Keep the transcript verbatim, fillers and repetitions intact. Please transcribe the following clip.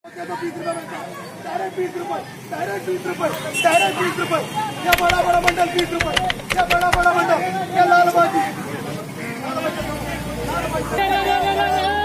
direct बीस रुपए direct बीस रुपए डायरेक्ट बीस रुपए ये बड़ा बड़ा बंडल बीस रुपए ये बड़ा बड़ा बंडल ये लाल बाजी